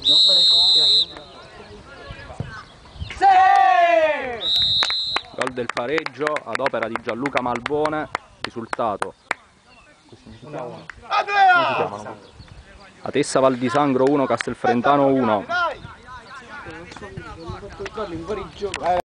Gol del pareggio ad opera di Gianluca Malbone, risultato Atessa Val di Sangro 1, Castelfrentano 1.